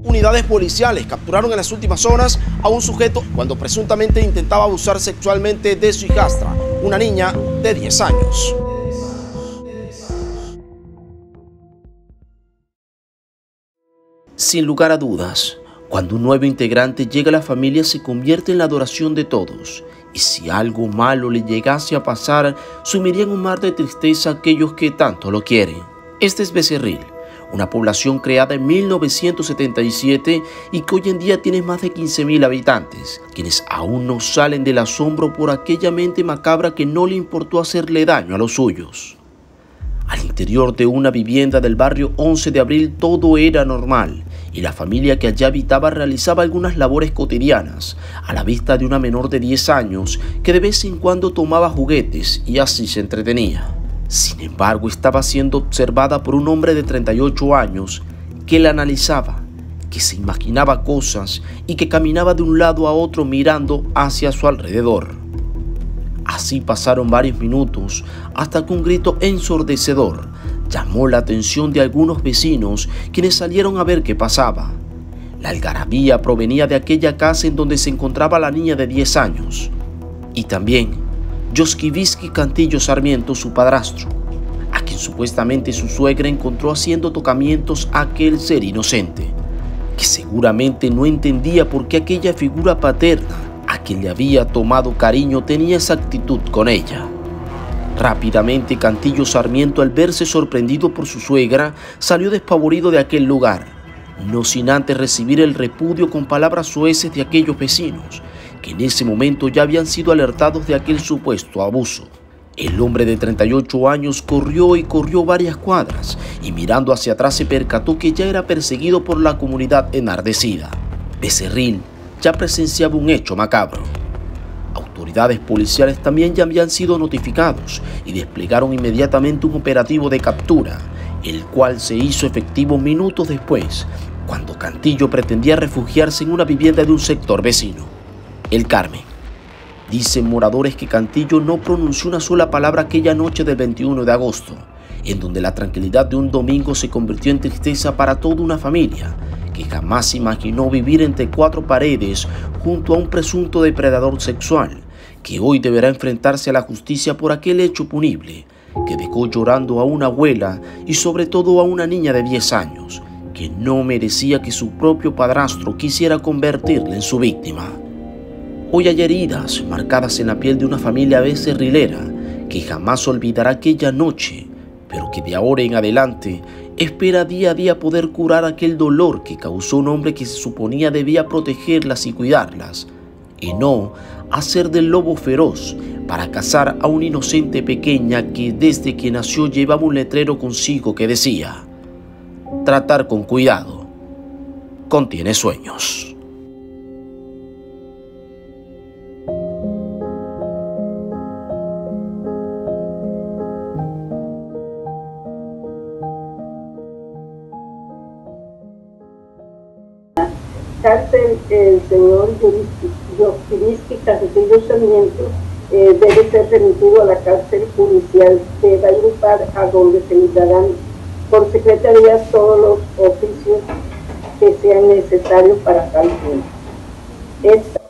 Unidades policiales capturaron en las últimas horas a un sujeto cuando presuntamente intentaba abusar sexualmente de su hijastra, una niña de 10 años. Sin lugar a dudas, cuando un nuevo integrante llega a la familia se convierte en la adoración de todos. Y si algo malo le llegase a pasar, sumiría en un mar de tristeza a aquellos que tanto lo quieren. Este es Becerril, una población creada en 1977 y que hoy en día tiene más de 15.000 habitantes, quienes aún no salen del asombro por aquella mente macabra que no le importó hacerle daño a los suyos. Al interior de una vivienda del barrio 11 de abril todo era normal y la familia que allá habitaba realizaba algunas labores cotidianas a la vista de una menor de 10 años que de vez en cuando tomaba juguetes y así se entretenía. Sin embargo, estaba siendo observada por un hombre de 38 años que la analizaba, que se imaginaba cosas y que caminaba de un lado a otro mirando hacia su alrededor. Así pasaron varios minutos hasta que un grito ensordecedor llamó la atención de algunos vecinos quienes salieron a ver qué pasaba. La algarabía provenía de aquella casa en donde se encontraba la niña de 10 años y también Yoskivisky Cantillo Sarmiento, su padrastro, a quien supuestamente su suegra encontró haciendo tocamientos a aquel ser inocente, que seguramente no entendía por qué aquella figura paterna a quien le había tomado cariño tenía esa actitud con ella. Rápidamente Cantillo Sarmiento, al verse sorprendido por su suegra, salió despavorido de aquel lugar, no sin antes recibir el repudio con palabras soeces de aquellos vecinos, que en ese momento ya habían sido alertados de aquel supuesto abuso. El hombre de 38 años corrió y corrió varias cuadras y mirando hacia atrás se percató que ya era perseguido por la comunidad enardecida. Becerril ya presenciaba un hecho macabro. Autoridades policiales también ya habían sido notificados y desplegaron inmediatamente un operativo de captura, el cual se hizo efectivo minutos después, cuando Cantillo pretendía refugiarse en una vivienda de un sector vecino, El Carmen. Dicen moradores que Cantillo no pronunció una sola palabra aquella noche del 21 de agosto, en donde la tranquilidad de un domingo se convirtió en tristeza para toda una familia que jamás imaginó vivir entre cuatro paredes junto a un presunto depredador sexual, que hoy deberá enfrentarse a la justicia por aquel hecho punible que dejó llorando a una abuela y sobre todo a una niña de 10 años, que no merecía que su propio padrastro quisiera convertirla en su víctima. Hoy hay heridas marcadas en la piel de una familia becerrilera que jamás olvidará aquella noche, pero que de ahora en adelante espera día a día poder curar aquel dolor que causó un hombre que se suponía debía protegerlas y cuidarlas, y no hacer del lobo feroz para cazar a una inocente pequeña que desde que nació llevaba un letrero consigo que decía: tratar con cuidado contiene sueños. Cárcel, el señor Yoskivisky Cantillo Sarmiento debe ser remitido a la cárcel judicial de Valledupar, a donde se le darán por secretaría todos los oficios que sean necesarios para tal fin.